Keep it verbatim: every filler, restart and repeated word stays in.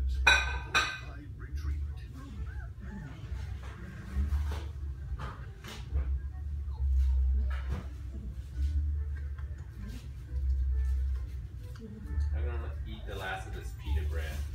I'm gonna eat the last of this pita bread.